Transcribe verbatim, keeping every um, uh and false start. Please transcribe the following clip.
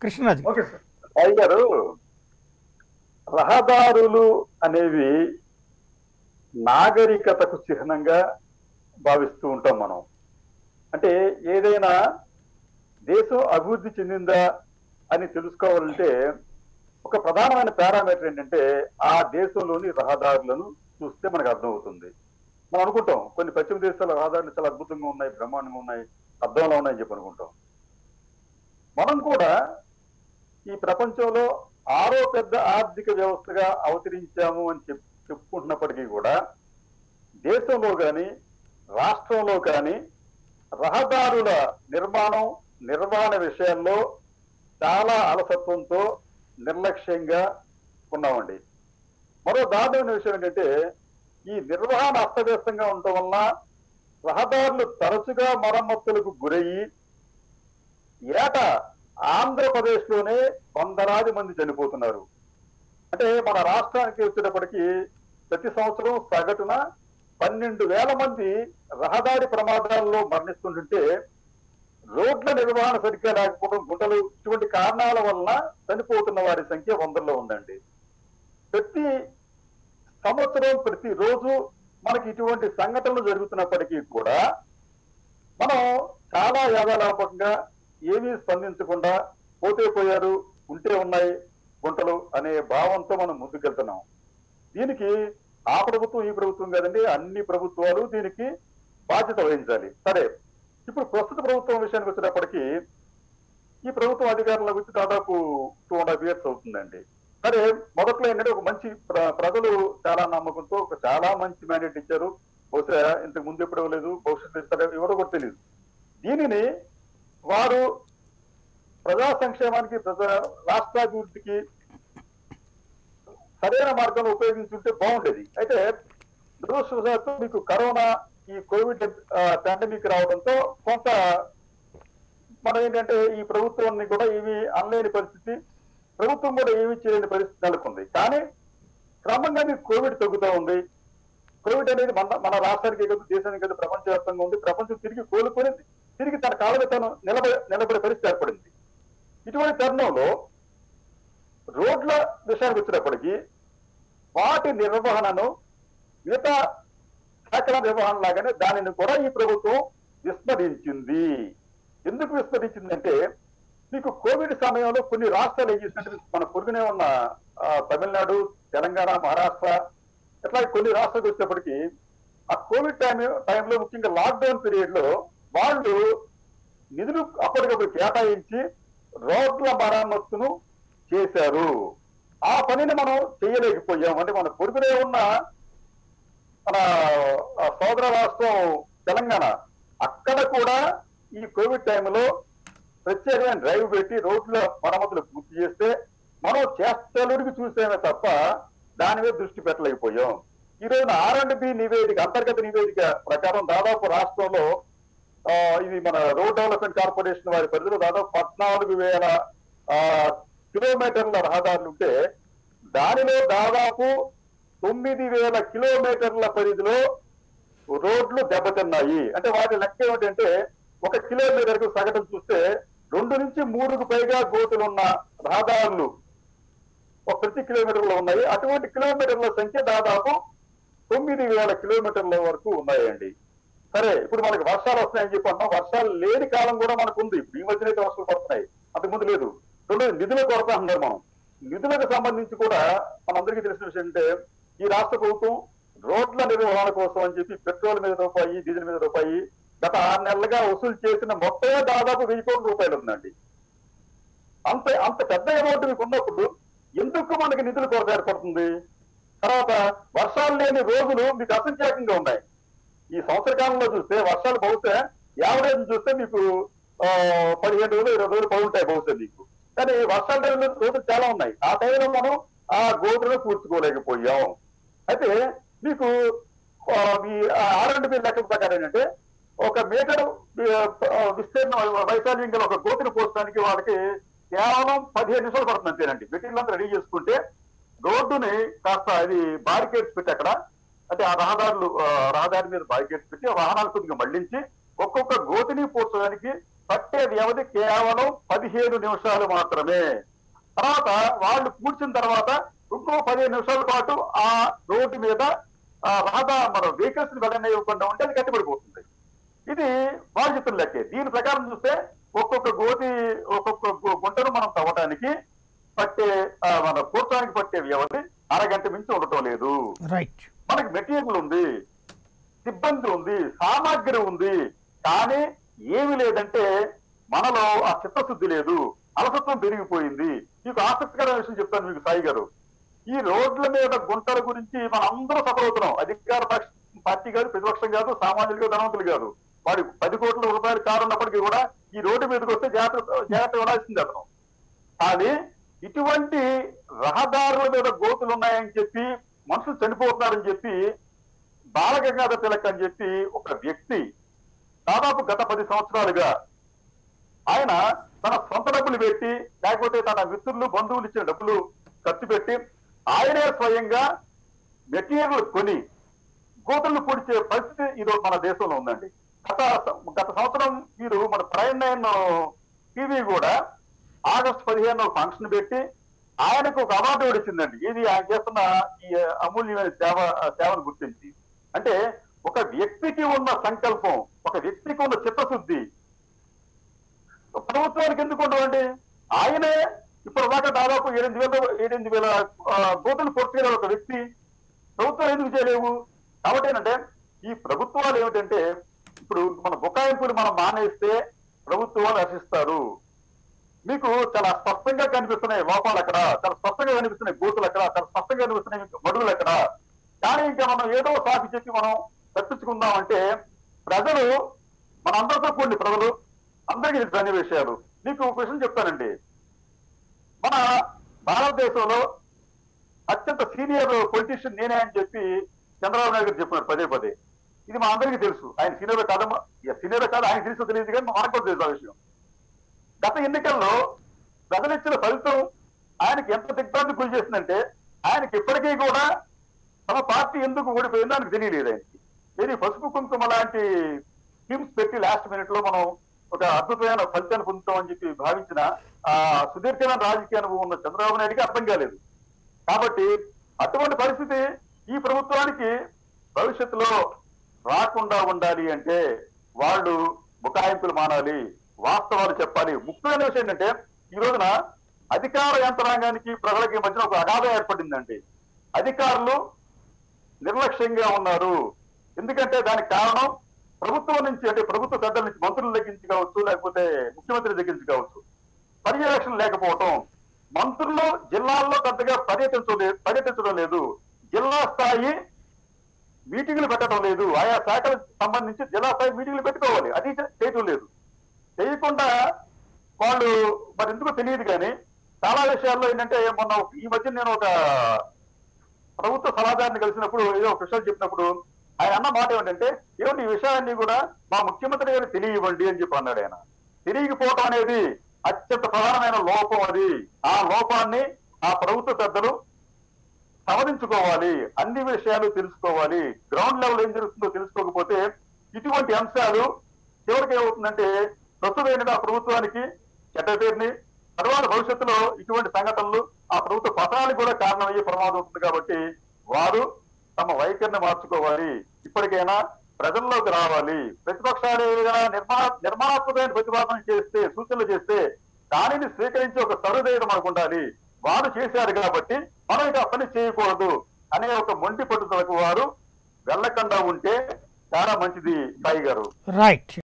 కృష్ణరాజు గారు. Okay sir. Sai గారు, రహదారులు అనేవి నాగరికతకు చిహ్నంగా భావిస్తూ ఉంటాం మనం. అంటే ఏదైనా దేశం అభివృద్ధి చెందిందా అని తెలుసుకోవాలంటే ఒక ప్రధానమైన పారామీటర్ ఏంటంటే ఆ దేశంలోని రహదారులను చూస్తే మనకు అర్థమవుతుంది. మనం అనుకుంటాం కొన్ని పశ్చిమ దేశాల రహదారులు చాలా అద్భుతంగా ఉన్నాయి, బ్రహ్మాండంగా ఉన్నాయి, అర్థంలో ఉన్నాయని చెప్పి అనుకుంటాం. మనం కూడా ఈ ప్రపంచంలో ఆరో పెద్ద ఆర్థిక వ్యవస్థగా అవతరించాము అని చెప్ చెప్పుకుంటున్నప్పటికీ కూడా దేశంలో కానీ రాష్ట్రంలో కానీ రహదారుల నిర్మాణం నిర్వహణ విషయాల్లో చాలా అలసత్వంతో నిర్లక్ష్యంగా ఉన్నామండి. మరో దారుణమైన విషయం ఏంటంటే ఈ నిర్వహణ అస్తవ్యస్తంగా ఉండటం వలన రహదారులు తరచుగా మరమ్మతులకు గురయ్యి ఏటా ఆంధ్రప్రదేశ్ లోనే వందలాది మంది చనిపోతున్నారు. అంటే మన రాష్ట్రానికి వచ్చేటప్పటికి ప్రతి సంవత్సరం సగటున పన్నెండు వేల మంది రహదారి ప్రమాదాల్లో మరణిస్తుంటే రోడ్ల నిర్వహణ సరిగ్గా లేకపోవడం, గుంటలు, ఇటువంటి కారణాల వలన చనిపోతున్న వారి సంఖ్య వందల్లో ఉందండి. ప్రతి సంవత్సరం ప్రతి రోజు మనకి ఇటువంటి సంఘటనలు జరుగుతున్నప్పటికీ కూడా మనం చాలా యాదాలాపకంగా ఏమీ స్పందించకుండా పోతే పోయారు, ఉంటే ఉన్నాయి గుంటలు అనే భావంతో మనం ముందుకెళ్తున్నాం. దీనికి ఆ ప్రభుత్వం ఈ ప్రభుత్వం కాదండి, అన్ని ప్రభుత్వాలు దీనికి బాధ్యత వహించాలి. సరే, ఇప్పుడు ప్రస్తుత ప్రభుత్వం విషయానికి వచ్చేటప్పటికి ఈ ప్రభుత్వం అధికారంలోకి వచ్చి దాదాపు టూ అండ్ హాఫ్ ఇయర్స్ అవుతుందండి. సరే, మొదట్లో ఏంటంటే ఒక మంచి ప్రజలు చాలా నమ్మకంతో ఒక చాలా మంచి మ్యాండేట్ ఇచ్చారు. బహుశా ఇంతకు ముందు ఎప్పుడు ఇవ్వలేదు, భవిష్యత్తు ఇస్తారో ఇవ్వడం కూడా తెలియదు. దీనిని వారు ప్రజా సంక్షేమానికి, ప్రజా రాష్ట్రాభివృద్ధికి సరైన మార్గంలో ఉపయోగించుంటే బాగుండేది. అయితే దురదృష్టవశాత్తు మీకు కరోనా, ఈ కోవిడ్ పాండమిక్ రావడంతో కొంత మనం ఏంటంటే ఈ ప్రభుత్వాన్ని కూడా ఏమి అనలేని పరిస్థితి, ప్రభుత్వం కూడా ఏమీ చేయలేని పరిస్థితి నెలకొంది. కానీ క్రమంగా మీకు కోవిడ్ తగ్గుతూ ఉంది. కోవిడ్ అనేది మన మన రాష్ట్రానికి కాదు, దేశానికి కాదు, ప్రపంచవ్యాప్తంగా ఉంది. ప్రపంచం తిరిగి కోలుకొని తిరిగి తన కాళ్ళ తను నిలబడి నిలబడే పరిస్థితి ఏర్పడింది. ఇటువంటి తరుణంలో రోడ్ల విషయానికి వచ్చినప్పటికీ వాటి నిర్వహణను మిగతా శాఖల నిర్వహణ లాగానే దానిని కూడా ఈ ప్రభుత్వం విస్మరించింది. ఎందుకు విస్మరించిందంటే మీకు కోవిడ్ సమయంలో కొన్ని రాష్ట్రాలు ఏం చేసినట్టు మన పొరుగునే ఉన్న తమిళనాడు, తెలంగాణ, మహారాష్ట్ర ఇట్లా కొన్ని రాష్ట్రాలకు వచ్చేటప్పటికి ఆ కోవిడ్ టైం టైంలో ముఖ్యంగా లాక్డౌన్ పీరియడ్ లో వాళ్ళు నిధులు అప్పటికప్పుడు కేటాయించి రోడ్ల మరమ్మతును చేశారు. ఆ పనిని మనం చేయలేకపోయాం. అంటే మన పొరుగునే ఉన్న మన సోదర రాష్ట్రం తెలంగాణ, అక్కడ కూడా ఈ కోవిడ్ టైంలో ప్రత్యేకమైన డ్రైవ్ పెట్టి రోడ్ల మరమ్మతులు పూర్తి చేస్తే మనం చేష్టలుడికి చూసేమే తప్ప దాని మీద దృష్టి పెట్టలేకపోయాం. ఈ రోజున ఆర్ అండ్ బి నివేదిక, అంతర్గత నివేదిక ప్రకారం దాదాపు రాష్ట్రంలో ఇది మన రోడ్ డెవలప్మెంట్ కార్పొరేషన్ వారి పరిధిలో దాదాపు పద్నాలుగు వేల కిలోమీటర్ల రహదారులు ఉంటే దానిలో దాదాపు తొమ్మిది వేల కిలోమీటర్ల పరిధిలో రోడ్లు దెబ్బతిన్నాయి. అంటే వాటి లెక్క ఏమిటంటే ఒక కిలోమీటర్కు సగటును చూస్తే రెండు నుంచి మూడుకు పైగా గోతులున్న రహదారులు ఒక ప్రతి కిలోమీటర్లో ఉన్నాయి. అటువంటి కిలోమీటర్ల సంఖ్య దాదాపు తొమ్మిది వేల కిలోమీటర్ల వరకు ఉన్నాయండి. సరే, ఇప్పుడు మనకి వర్షాలు వస్తున్నాయని చెప్పి అంటాం. వర్షాలు లేని కాలం కూడా మనకు ఉంది. ఇప్పుడు ఈ మధ్యన అయితే వర్షాలు పడుతున్నాయి, అంతకుముందు లేదు. రెండు నిధుల కొరత అన్నారు. మనం నిధులకు సంబంధించి కూడా మనందరికీ తెలిసిన విషయం అంటే ఈ రాష్ట్ర ప్రభుత్వం రోడ్ల నిర్వహణ కోసం అని చెప్పి పెట్రోల్ మీద రూపాయి, డీజిల్ మీద రూపాయి గత ఆరు నెలలుగా వసూలు చేసిన మొత్తమే దాదాపు వెయ్యి కోట్ల రూపాయలు ఉందండి. అంత అంత పెద్ద అమౌంట్ మీకు ఉన్నప్పుడు ఎందుకు మనకి నిధుల కొరత ఏర్పడుతుంది? తర్వాత వర్షాలు లేని రోజులు మీకు అసంఖ్యాకంగా ఉన్నాయి. ఈ సంవత్సర కాలంలో చూస్తే వర్షాలు బహుశా యావరేజ్ చూస్తే మీకు ఆ పదిహేను రోజులు ఇరవై రోజులు పడుంటాయి బహుశా మీకు. కానీ వర్షాలు లేని రోజులు చాలా ఉన్నాయి. ఆ టైంలో మనం ఆ గోతులను పూడ్చుకోలేకపోయాం. అయితే మీకు ఈ ఆర్ అండ్ బి లెక్క ప్రకారం ఏంటంటే ఒక మీటరు విస్తీర్ణం వైశాల్యం గల ఒక గోతును పోర్చడానికి వాళ్ళకి కేవలం పదిహేను నిమిషాలు పడుతుంది అంతేనండి. మెటీరియల్ అంతా రెడీ చేసుకుంటే రోడ్డుని కాస్త అది బారికేడ్స్ పెట్టి అక్కడ అంటే ఆ రహదారులు రహదారి మీద బారికేడ్స్ పెట్టి వాహనాలు కొద్దిగా మళ్లించి ఒక్కొక్క గోతిని పోర్చడానికి పట్టే వ్యవధి కేవలం పదిహేను నిమిషాలు మాత్రమే. తర్వాత వాళ్ళు కూర్చున్న తర్వాత ఇంకో పదిహేను నిమిషాల పాటు ఆ రోడ్డు మీద ఆ రహదా మన వెహికల్స్ వెళ్ళనివ్వకుండా ఉంటే అది కట్టిపడిపోతుంది. ఇది వాళ్ళు చెప్తున్న లెక్కే. దీని ప్రకారం చూస్తే ఒక్కొక్క గోతి ఒక్కొక్క గు- గుంటను మనం తవ్వడానికి పట్టే ఆ, మన కూర్చోడానికి పట్టే వ్యవధి అరగంట మించి ఉండటం లేదు. రైట్. మనకి మెటీరియల్ ఉంది, సిబ్బంది ఉంది, సామాగ్రి ఉంది, కానీ ఏమి లేదంటే మనలో ఆ చిత్తశుద్ధి లేదు, అలసత్వం పెరిగిపోయింది. మీకు ఆసక్తికరమైన విషయం చెప్తాను మీకు సాయి గారు. ఈ రోడ్ల మీద గుంటల గురించి మనం అందరూ సఫర్ అవుతున్నాం. అధికార పక్ష పార్టీ కాదు, ప్రతిపక్షం కాదు, సామాన్యులు కాదు, ధనవంతులు కాదు. వాడి పది కోట్ల రూపాయలు కారు ఉన్నప్పటికీ కూడా ఈ రోడ్డు మీదకి వస్తే జాగ్రత్త జాగ్రత్త పడాల్సింది అతను. కానీ ఇటువంటి రహదారుల మీద గోతులు ఉన్నాయని చెప్పి, మనుషులు చనిపోతున్నారని చెప్పి, బాలగంగాధర తిలక్ అని చెప్పి ఒక వ్యక్తి దాదాపు గత పది సంవత్సరాలుగా ఆయన తన సొంత డబ్బులు పెట్టి, లేకపోతే తన మిత్రులు బంధువులు ఇచ్చిన డబ్బులు ఖర్చు పెట్టి ఆయనే స్వయంగా మెటీరియల్ కొని గోతులను పొడిచే పరిస్థితి ఇది మన దేశంలో ఉందండి. గత గత సంవత్సరం మీరు మన ప్రైమ్ నైన్ టీవీ కూడా ఆగస్టు పదిహేను ఫంక్షన్ పెట్టి ఆయనకు ఒక అవార్డు వచ్చిందండి. ఇది ఆయన చేస్తున్న ఈ అమూల్యమైన సేవ సేవను గుర్తించి. అంటే ఒక వ్యక్తికి ఉన్న సంకల్పం, ఒక వ్యక్తికి ఉన్న చిత్తశుద్ధి ప్రభుత్వానికి ఎందుకు ఉండవండి? ఆయనే ఇప్పుడు దాకా దాదాపు ఏడెనిమిది వేల ఏడెనిమిది వేల గోతులు పొడిచిన ఒక వ్యక్తి ప్రభుత్వం ఎందుకు చేయలేవు? కాబట్టి ఏంటంటే ఈ ప్రభుత్వాలు ఏమిటంటే ఇప్పుడు మన బుకాయింపులు మనం మానేస్తే ప్రభుత్వాలు హర్షిస్తారు. మీకు చాలా స్పష్టంగా కనిపిస్తున్నాయి లోపాలు అక్కడ, చాలా స్పష్టంగా కనిపిస్తున్నాయి గోతులు అక్కడ, చాలా స్పష్టంగా కనిపిస్తున్నాయి మడుగులు అక్కడ. కానీ ఇంకా మనం ఏదో సాకి చెప్పి మనం తప్పించుకుందాం అంటే ప్రజలు మన అందరితో కూడిన ప్రజలు అందరికీ ఇది ధన్య విషయాలు. మీకు ఒక విషయం చెప్తానండి. మన భారతదేశంలో అత్యంత సీనియర్ పొలిటీషియన్ నేనే అని చెప్పి చంద్రబాబు నాయుడు గారు చెప్పినారు పదే పదే. ఇది మా అందరికీ తెలుసు. ఆయన సీనియర్ కాదు, సీనియర్ కాదు ఆయన తెలుసు తెలియదు, కానీ మనకు కూడా తెలుసు ఆ విషయం. గత ఎన్నికల్లో ప్రజలు ఇచ్చిన ఫలితం ఆయనకి ఎంత దిగ్భ్రాంతి గురి చేసిందంటే ఆయనకి ఇప్పటికీ కూడా తమ పార్టీ ఎందుకు ఓడిపోయిందో ఆయనకు తెలియలేదు. ఆయనకి ఇది పసుపు కుంకుమ లాంటి స్కీమ్స్ పెట్టి లాస్ట్ మినిట్ లో మనం ఒక అద్భుతమైన ఫలితాన్ని పొందుతామని చెప్పి భావించిన ఆ సుదీర్ఘమైన రాజకీయ అనుభవం ఉన్న చంద్రబాబు నాయుడికి అర్థం కాలేదు. కాబట్టి అటువంటి పరిస్థితి ఈ ప్రభుత్వానికి భవిష్యత్తులో రాకుండా ఉండాలి అంటే వాళ్ళు బుకాయింపులు మానాలి, వాస్తవాలు చెప్పాలి. ముఖ్యమైన విషయం ఏంటంటే ఈ రోజున అధికార యంత్రాంగానికి ప్రజలకి మధ్యన ఒక అగాధం ఏర్పడిందండి. అధికారులు నిర్లక్ష్యంగా ఉన్నారు. ఎందుకంటే దానికి కారణం ప్రభుత్వం నుంచి, అంటే ప్రభుత్వ పెద్దల నుంచి, మంత్రుల దగ్గర నుంచి కావచ్చు, లేకపోతే ముఖ్యమంత్రి దగ్గర నుంచి కావచ్చు, పర్యవేక్షణ లేకపోవటం. మంత్రులు జిల్లాల్లో పెద్దగా పర్యటించలేదు పర్యటించడం లేదు. జిల్లా స్థాయి మీటింగ్లు పెట్టడం లేదు. ఆయా శాఖలకు సంబంధించి జిల్లా స్థాయి మీటింగ్లు పెట్టుకోవాలి, అది చేయటం లేదు. చేయకుండా వాళ్ళు మరి ఎందుకో తెలియదు, కానీ చాలా విషయాల్లో ఏంటంటే మొన్న ఈ మధ్య నేను ఒక ప్రభుత్వ సలహాదారుని కలిసినప్పుడు ఏదో ఒక విషయాలు చెప్పినప్పుడు ఆయన అన్న మాట ఏమిటంటే, ఏమిటి ఈ విషయాన్ని కూడా మా ముఖ్యమంత్రి గారు తెలియవండి అని చెప్పి అన్నాడు. ఆయన తెలియకపోవటం అనేది అత్యంత ప్రధానమైన లోపం. అది ఆ లోపాన్ని ఆ ప్రభుత్వ పెద్దలు సవరించుకోవాలి, అన్ని విషయాలు తెలుసుకోవాలి. గ్రౌండ్ లెవెల్ ఏం జరుగుతుందో తెలుసుకోకపోతే ఇటువంటి అంశాలు చివరికి ఏమవుతుందంటే ప్రస్తుతం ఆ ప్రభుత్వానికి చెడ్డ పేరుని, తర్వాత భవిష్యత్తులో ఇటువంటి సంఘటనలు ఆ ప్రభుత్వ పతనానికి కూడా కారణమయ్యే ప్రమాదం ఉంటుంది. కాబట్టి వారు తమ వైఖరిని మార్చుకోవాలి, ఇప్పటికైనా ప్రజల్లోకి రావాలి. ప్రతిపక్షాలు ఏదైనా నిర్మాణ నిర్మాణాత్మకమైన ప్రతిపాదన చేస్తే, సూచనలు చేస్తే దానిని స్వీకరించి ఒక సరుదైన మనకు ఉండాలి. వారు చేశారు కాబట్టి మనం ఇక పని చేయకూడదు అనే ఒక మొండి పట్టుదలకు వారు వెళ్ళకుండా ఉంటే చాలా మంచిది సాయి గారు. రైట్.